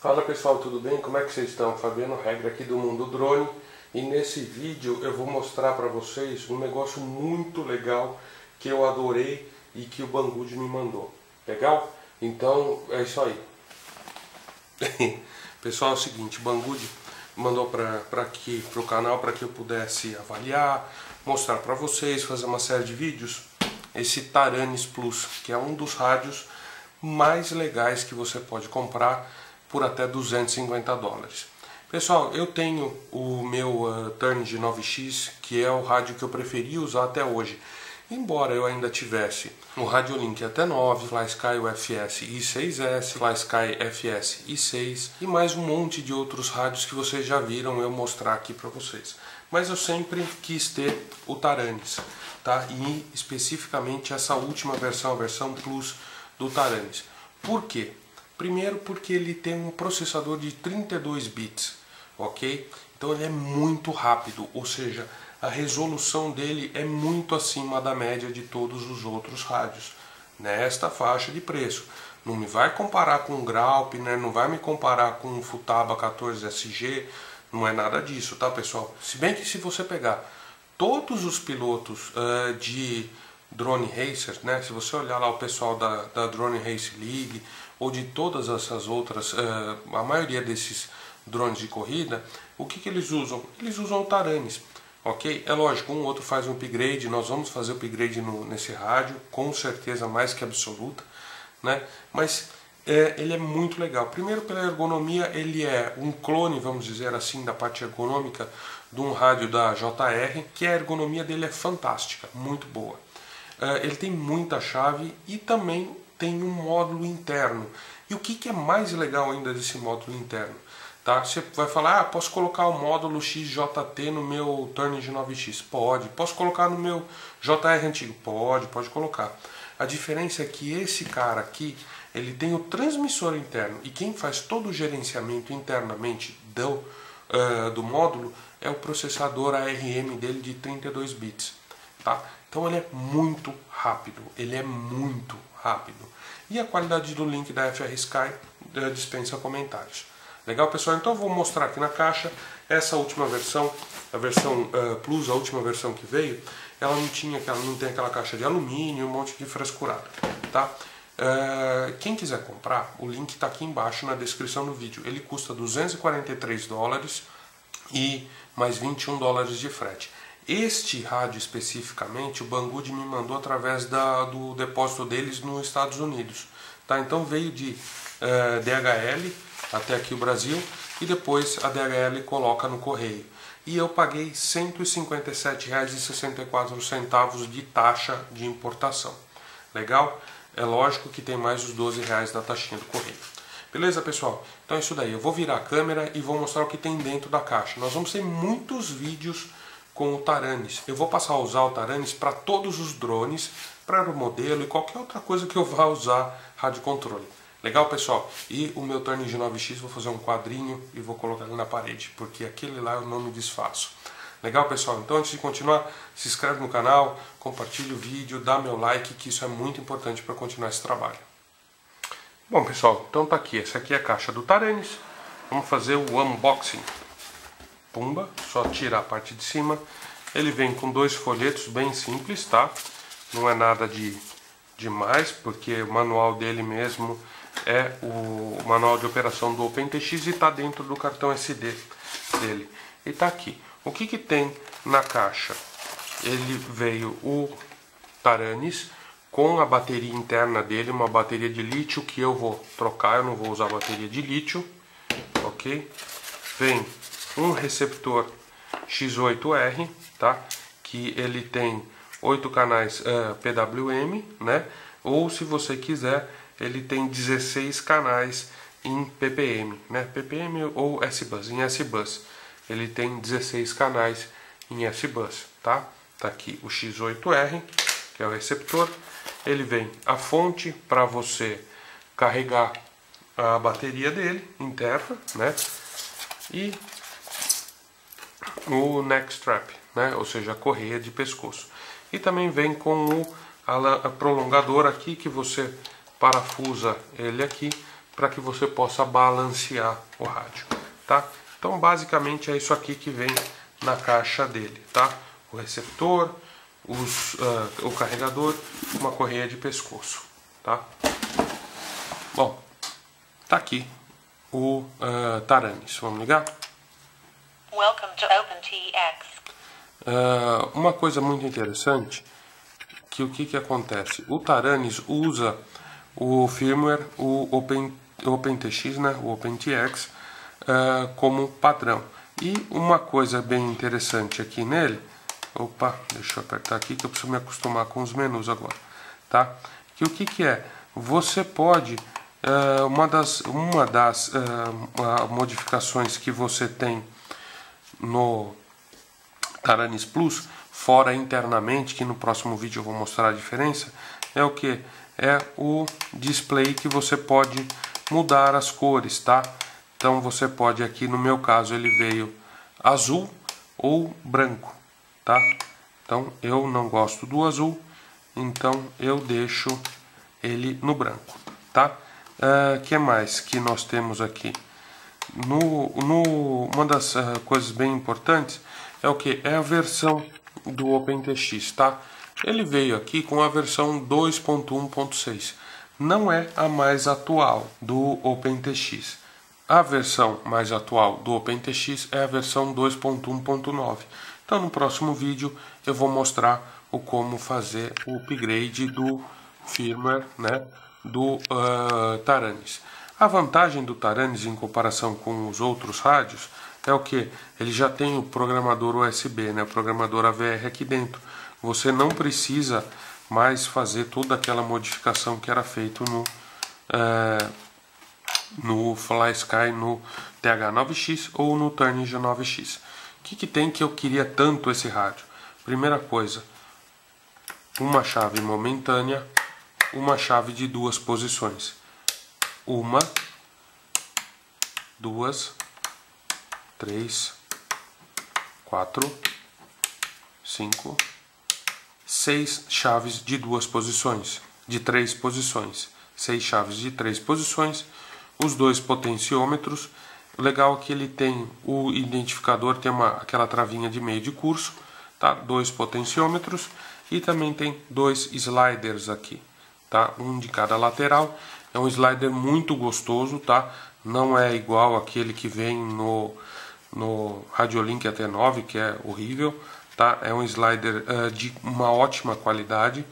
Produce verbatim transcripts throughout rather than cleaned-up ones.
Fala pessoal, tudo bem? Como é que vocês estão? Fabiano Regra aqui do Mundo Drone, e nesse vídeo eu vou mostrar para vocês um negócio muito legal que eu adorei e que o Banggood me mandou. Legal? Então é isso aí. Pessoal, é o seguinte, o Banggood mandou para aqui, para o canal, para que eu pudesse avaliar, mostrar para vocês, fazer uma série de vídeos, esse Taranis Plus, que é um dos rádios mais legais que você pode comprar por até duzentos e cinquenta dólares. Pessoal, eu tenho o meu uh, Turnigy nove X, que é o rádio que eu preferi usar até hoje. Embora eu ainda tivesse o Radiolink A T nove, FlySky U F S I seis S, FlySky F S I seis e mais um monte de outros rádios que vocês já viram eu mostrar aqui para vocês. Mas eu sempre quis ter o Taranis, tá? E especificamente essa última versão, a versão Plus do Taranis. Por quê? Primeiro porque ele tem um processador de trinta e dois bits, ok? Então ele é muito rápido, ou seja, a resolução dele é muito acima da média de todos os outros rádios nesta faixa de preço. Não me vai comparar com o Graupner, não vai me comparar com o Futaba quatorze S G, não é nada disso, tá pessoal? Se bem que se você pegar todos os pilotos uh, de Drone Racers, né? Se você olhar lá o pessoal da, da Drone Race League ou de todas essas outras, uh, a maioria desses drones de corrida, o que, que eles usam? Eles usam o Taranis, ok? É lógico, um outro faz um upgrade, nós vamos fazer upgrade no, nesse rádio, com certeza mais que absoluta, né? Mas é, ele é muito legal. Primeiro pela ergonomia, ele é um clone, vamos dizer assim, da parte ergonômica de um rádio da J R, que a ergonomia dele é fantástica, muito boa. Uh, ele tem muita chave e também tem um módulo interno. E o que, que é mais legal ainda desse módulo interno? Tá? Você vai falar, ah, posso colocar o módulo X J T no meu Turnigy nove X? Pode. Posso colocar no meu J R antigo? Pode, pode colocar. A diferença é que esse cara aqui, ele tem o transmissor interno, e quem faz todo o gerenciamento internamente do, uh, do módulo é o processador A R M dele de trinta e dois bits. Tá? Então ele é muito rápido, ele é muito rápido. E a qualidade do link da F R Sky dispensa comentários. Legal, pessoal? Então eu vou mostrar aqui na caixa essa última versão, a versão uh, Plus, a última versão que veio. Ela não tinha, ela não tem aquela caixa de alumínio, um monte de frescurada, tá? Uh, quem quiser comprar, o link está aqui embaixo na descrição do vídeo. Ele custa duzentos e quarenta e três dólares e mais vinte e um dólares de frete. Este rádio especificamente, o Banggood me mandou através da, do depósito deles nos Estados Unidos. Tá? Então veio de uh, D H L até aqui o Brasil e depois a D H L coloca no correio. E eu paguei cento e cinquenta e sete reais e sessenta e quatro centavos de taxa de importação. Legal? É lógico que tem mais os doze reais da taxinha do correio. Beleza, pessoal? Então é isso daí. Eu vou virar a câmera e vou mostrar o que tem dentro da caixa. Nós vamos ter muitos vídeos com o Taranis. Eu vou passar a usar o Taranis para todos os drones, para o modelo e qualquer outra coisa que eu vá usar rádio controle. Legal, pessoal? E o meu Turnigy nove X vou fazer um quadrinho e vou colocar ali na parede, porque aquele lá eu não me desfaço. Legal, pessoal? Então antes de continuar, se inscreve no canal, compartilha o vídeo, dá meu like, que isso é muito importante para continuar esse trabalho. Bom, pessoal, então tá aqui. Essa aqui é a caixa do Taranis. Vamos fazer o unboxing. Pumba, só tirar a parte de cima. Ele vem com dois folhetos bem simples, tá? Não é nada de demais, porque o manual dele mesmo é o manual de operação do OpenTX e está dentro do cartão S D dele. E tá aqui. O que que tem na caixa? Ele veio o Taranis com a bateria interna dele, uma bateria de lítio que eu vou trocar, eu não vou usar bateria de lítio, ok? Vem um receptor X oito R, tá? Que ele tem oito canais uh, P W M, né? Ou se você quiser, ele tem dezesseis canais em P P M, né? P P M ou S-Bus, em S-Bus. Ele tem dezesseis canais em S-Bus, tá? Tá aqui o X oito R, que é o receptor. Ele vem a fonte para você carregar a bateria dele interna, né? E o neck strap, né? Ou seja, a correia de pescoço. E também vem com o a prolongador aqui, que você parafusa ele aqui para que você possa balancear o rádio, tá? Então basicamente é isso aqui que vem na caixa dele, tá? O receptor, os, uh, o carregador, uma correia de pescoço, tá? Bom, tá aqui o uh, Taranis. Vamos ligar? Welcome to OpenTX. Uh, uma coisa muito interessante, que o que que acontece? O Taranis usa o firmware, o Open, OpenTX, né? O OpenTX, uh, como padrão. E uma coisa bem interessante aqui nele, opa, deixa eu apertar aqui que eu preciso me acostumar com os menus agora, tá? Que o que que é? Você pode, uh, uma das, uma das uh, modificações que você tem no Taranis Plus, fora internamente, que no próximo vídeo eu vou mostrar a diferença, é o que? É o display que você pode mudar as cores, tá? Então você pode aqui, no meu caso ele veio azul ou branco, tá? Então eu não gosto do azul, então eu deixo ele no branco, tá? Uh, que mais que nós temos aqui? No, no, uma das uh, coisas bem importantes é o que? É a versão do OpenTX, tá? Ele veio aqui com a versão dois ponto um ponto seis. Não é a mais atual do OpenTX. A versão mais atual do OpenTX é a versão dois ponto um ponto nove. Então no próximo vídeo eu vou mostrar o como fazer o upgrade do firmware, né, do uh, Taranis. A vantagem do Taranis em comparação com os outros rádios é o que? Ele já tem o programador U S B, né, o programador A V R aqui dentro. Você não precisa mais fazer toda aquela modificação que era feito no, uh, no FlySky, no T H nove X ou no Turnigy nove X. O que, que tem que eu queria tanto esse rádio? Primeira coisa, uma chave momentânea, uma chave de duas posições. Uma, duas, três, quatro, cinco, seis chaves de duas posições, de três posições. Seis chaves de três posições, os dois potenciômetros. O legal é que ele tem o identificador, tem uma, aquela travinha de meio de curso, tá? Dois potenciômetros e também tem dois sliders aqui, tá? Um de cada lateral. É um slider muito gostoso, tá? Não é igual aquele que vem no, no Radiolink A T nove, que é horrível, tá? É um slider uh, de uma ótima qualidade,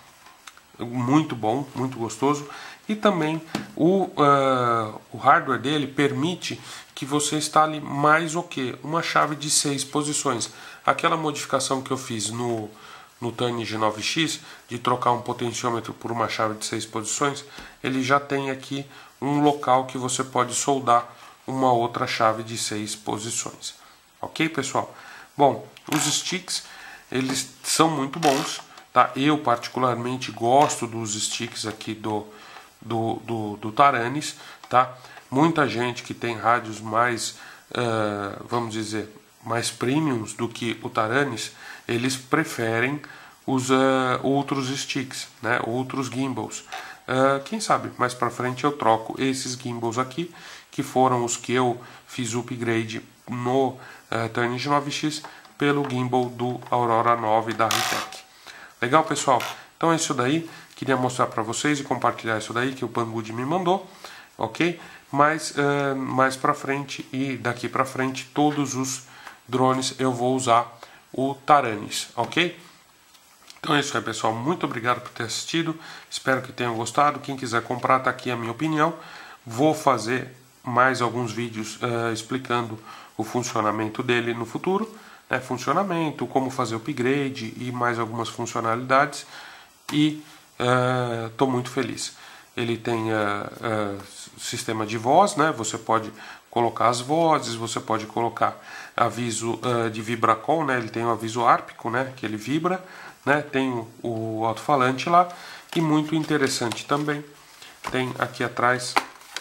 muito bom, muito gostoso. E também o, uh, o hardware dele permite que você instale mais o que? Uma chave de seis posições. Aquela modificação que eu fiz no, no Turnigy nove X, de trocar um potenciômetro por uma chave de seis posições, ele já tem aqui um local que você pode soldar uma outra chave de seis posições. Ok, pessoal? Bom, os sticks, eles são muito bons, tá? Eu particularmente gosto dos sticks aqui do do, do, do Taranis, tá? Muita gente que tem rádios mais, uh, vamos dizer, mais premiums do que o Taranis, eles preferem os uh, outros sticks, né? Outros gimbals. Uh, quem sabe mais para frente eu troco esses gimbals aqui, que foram os que eu fiz o upgrade no uh, Turnigy nove X pelo gimbal do Aurora nove da Ritec. Legal, pessoal? Então é isso daí. Queria mostrar para vocês e compartilhar isso daí que o Banggood me mandou, ok? Mas uh, mais para frente e daqui para frente todos os drones eu vou usar o Taranis, ok? Então é isso aí, pessoal. Muito obrigado por ter assistido. Espero que tenham gostado. Quem quiser comprar, tá aqui a minha opinião. Vou fazer mais alguns vídeos uh, explicando o funcionamento dele no futuro, né? Funcionamento, como fazer o upgrade e mais algumas funcionalidades. E estou uh, muito feliz. Ele tem uh, uh, sistema de voz, né? Você pode colocar as vozes, você pode colocar aviso uh, de vibracom, né? Ele tem o aviso árpico, né? Que ele vibra, né? Tem o, o alto-falante lá. E muito interessante também, tem aqui atrás,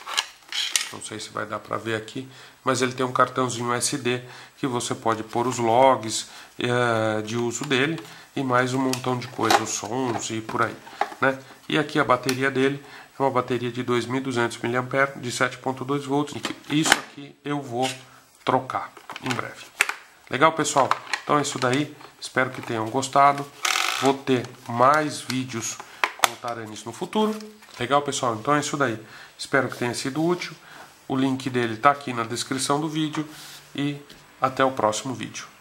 não sei se vai dar para ver aqui, mas ele tem um cartãozinho U S D que você pode pôr os logs uh, de uso dele e mais um montão de coisas, os sons e por aí. né? E aqui a bateria dele é uma bateria de dois mil e duzentos miliampères-hora de sete ponto dois volts. Isso aqui eu vou trocar em breve. Legal, pessoal? Então é isso daí. Espero que tenham gostado. Vou ter mais vídeos com o Taranis no futuro. Legal, pessoal? Então é isso daí. Espero que tenha sido útil. O link dele está aqui na descrição do vídeo. E até o próximo vídeo.